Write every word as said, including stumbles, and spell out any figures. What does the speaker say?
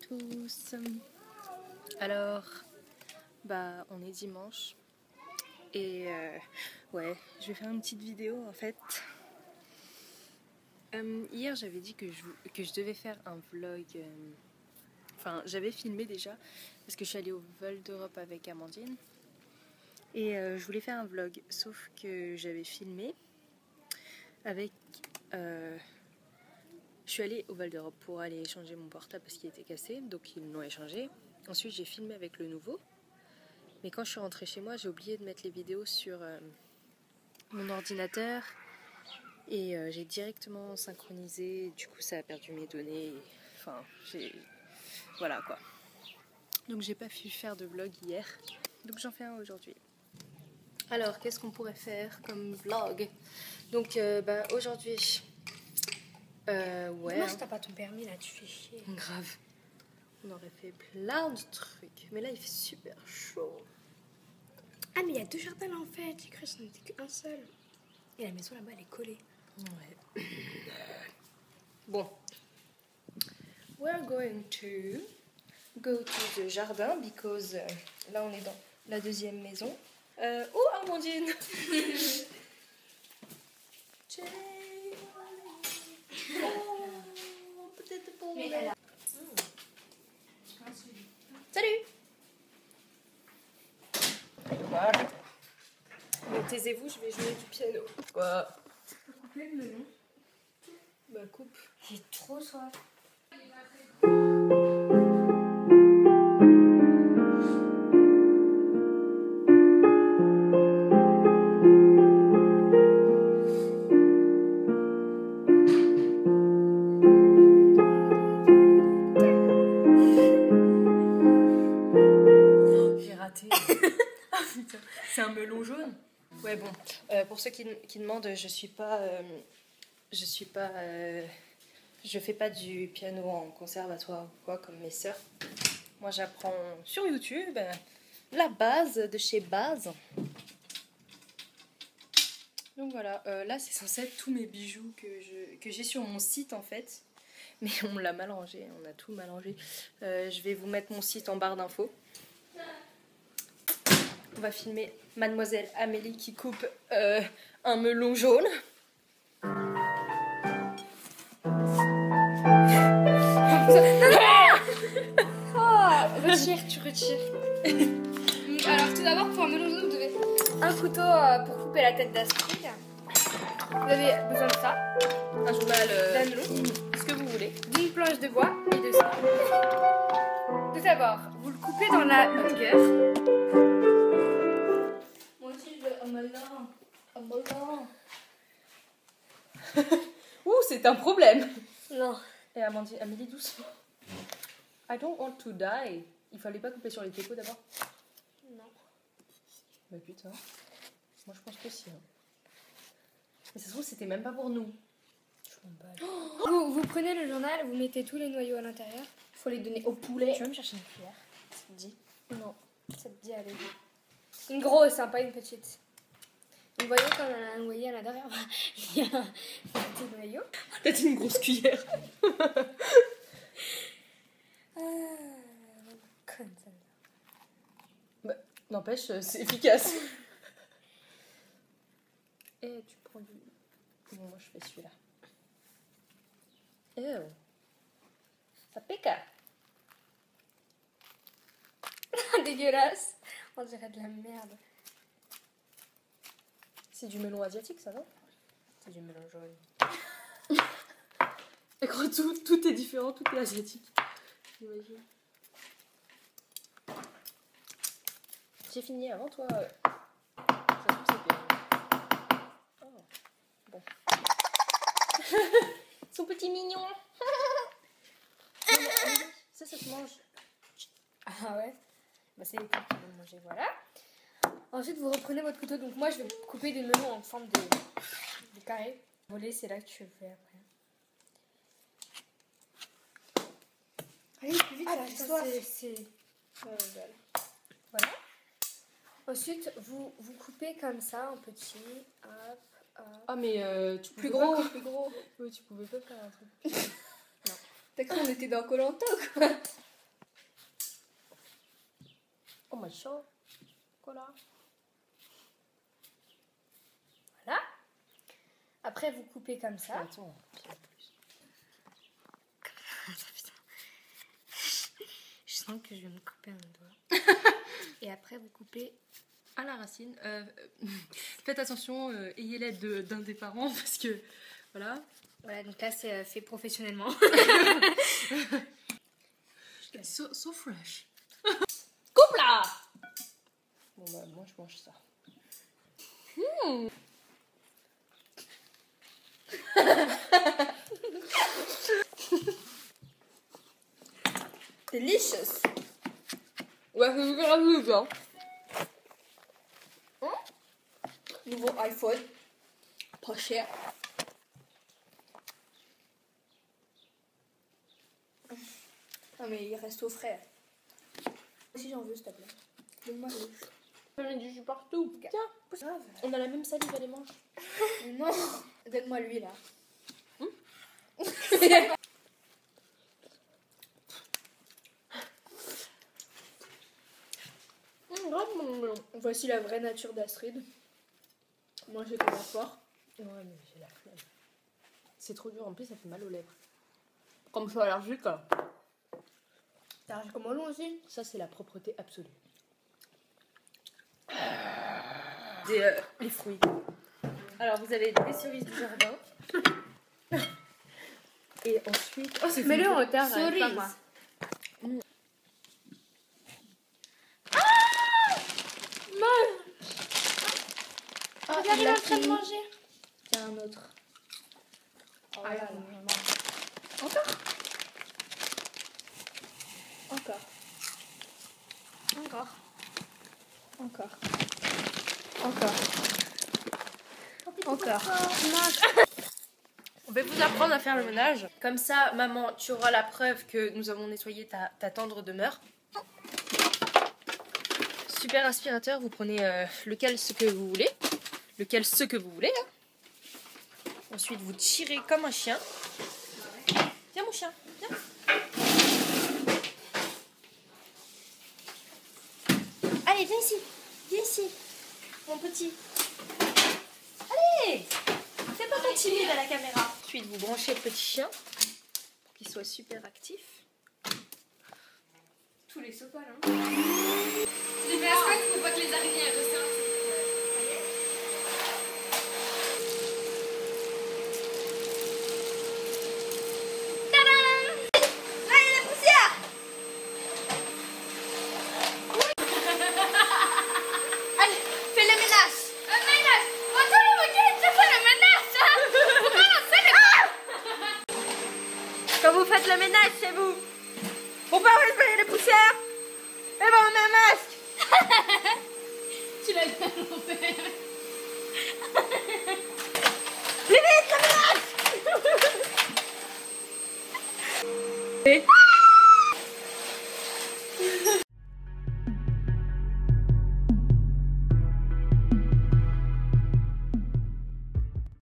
tous. Alors, bah, on est dimanche et euh, ouais, je vais faire une petite vidéo en fait. Euh, hier, j'avais dit que je, que je devais faire un vlog. Euh, enfin, j'avais filmé déjà parce que je suis allée au vol d'Europe avec Amandine et euh, je voulais faire un vlog, sauf que j'avais filmé avec. Euh, je suis allée au Val d'Europe pour aller échanger mon portable parce qu'il était cassé, donc ils l'ont échangé. Ensuite, j'ai filmé avec le nouveau. Mais quand je suis rentrée chez moi, j'ai oublié de mettre les vidéos sur euh, mon ordinateur. Et euh, j'ai directement synchronisé. Du coup, ça a perdu mes données. Et, enfin, j'ai... Voilà, quoi. Donc, j'ai pas pu faire de vlog hier. Donc, j'en fais un aujourd'hui. Alors, qu'est-ce qu'on pourrait faire comme vlog? Donc, euh, bah, aujourd'hui... Euh, ouais. Dommage, t'as pas ton permis, là, tu fais chier. Grave. On aurait fait plein de trucs. Mais là, il fait super chaud. Ah, mais il y a deux jardins, en fait. J'ai cru que c'en était qu'un seul. Et la maison, là-bas, elle est collée. Ouais. Bon. We're going to go to the jardin because euh, là, on est dans la deuxième maison. Euh, oh, Amandine! Oh, peut-être pour Mais elle a... Salut! Voilà. Bon, taisez-vous, je vais jouer du piano. Quoi? Couper le melon. Bah, coupe. J'ai trop soif. J'ai raté. C'est un melon jaune. Ouais, bon. Euh, pour ceux qui, qui demandent, je suis pas, euh, je suis pas, euh, je fais pas du piano en conservatoire ou quoi comme mes sœurs. Moi, j'apprends sur YouTube euh, la base de chez Base. Donc voilà. Euh, là, c'est censé être tous mes bijoux que je, que j'ai sur mon site en fait, mais on l'a mal rangé. On a tout mal rangé. Euh, je vais vous mettre mon site en barre d'infos. On va filmer Mademoiselle Amélie qui coupe euh, un melon jaune. Oh, retire, tu retires. Alors, tout d'abord, pour un melon jaune, vous devez un couteau euh, pour couper la tête d'Astrid. Vous avez besoin de ça, Un journal, euh, d'un melon, ce que vous voulez. d'une planche de bois et de ça. Tout d'abord, vous le coupez dans la longueur. Moi aussi, je veux un melon. Un melon. Ouh, c'est un problème. Non. Et Amandine, Amélie, doucement. I don't want to die. Il fallait pas couper sur les techos d'abord? Non. Bah putain. Moi je pense que si. Hein. Mais ça se trouve, c'était même pas pour nous. Je m'en bats. Vous, vous prenez le journal, vous mettez tous les noyaux à l'intérieur. Il faut les donner au poulet. Tu veux me chercher une cuillère? Ça te dit? Non. Ça te dit, allez. Une grosse, hein, pas une petite. Vous voyez quand on a un noyer à l'intérieur, il y a un petit noyau. T'as dit une grosse cuillère. Ah, conne celle-là. Bah, n'empêche, c'est efficace. Et tu prends du... Bon, moi je fais celui-là. Ew. Ça pique. Dégueulasse. On dirait de la merde. C'est du melon asiatique, ça, non? C'est du melon jaune. Et gros, tout, tout est différent, tout est asiatique. J'imagine. J'ai fini avant toi. Ça se trouve, c'est bien. Oh. Bon. Son petit mignon. Non, mais, ça, ça se mange. Ah ouais? Bah c'est les petits qui vont le manger, voilà. Ensuite, vous reprenez votre couteau. Donc moi, je vais couper des melons en forme de, de carré. Voler, c'est là que tu le fais après. Allez, plus vite, Ah, là, putain, soif. c'est- c'est... Oh, belle. Voilà. Ensuite, vous, vous coupez comme ça en petit. Hop, hop. Ah, mais euh, tu Plus pouvais gros, pas... plus gros. Oui, tu pouvais pas faire un truc. T'as cru qu'on était dans Koh-Lanta ou quoi? Oh my god. Voilà. Voilà. Après, vous coupez comme ça. Attends. Je sens que je vais me couper un doigt. Et après, vous coupez à la racine. Euh, faites attention, euh, ayez l'aide d'un des parents parce que voilà. Voilà, donc là, c'est euh, fait professionnellement. so, so fresh. Coupe là. Bon bah moi je mange ça. Mmh. Delicious. Ouais, c'est super good, hein. Hein? Nouveau iPhone. Pas cher. Ah mais il reste au frais. Si j'en veux s'il te plaît. Donne-moi le. J'en ai du jus partout. Tiens, on a la même salive, elle les mange. Non, donne-moi lui là. Hum Voici la vraie nature d'Astrid. Moi j'ai comme un fort. Ouais, mais j'ai la flemme. C'est trop dur, en plus ça fait mal aux lèvres. Comme je suis allergique. T'as allergique comme long aussi? Ça, c'est la propreté absolue. Des, euh, les fruits. Alors, vous avez des cerises du jardin. Et ensuite... Oh, c'est mets-le en retard, cerise. pas moi. Mmh. Ah, regarde, il est en train de manger. Il y a un autre. Oh, ah là là. Encore Encore. Encore. Encore. Encore. Encore. On va vous apprendre à faire le ménage. Comme ça, maman, tu auras la preuve que nous avons nettoyé ta, ta tendre demeure. Super aspirateur, vous prenez euh, lequel ce que vous voulez. Lequel ce que vous voulez. Hein. Ensuite, vous tirez comme un chien. Viens mon chien, viens. Allez, viens ici. Viens ici, mon petit. Allez, fais pas ton timide à la caméra. Ensuite, vous branchez le petit chien pour qu'il soit super actif. Tous les sopales, hein. Les mascottes, il faut pas que les araignées restent là. Quand vous faites le ménage chez vous, pour pas récupérer les poussières, et ben on met un masque. Tu l'as bien l'envers. Plus vite, le masque.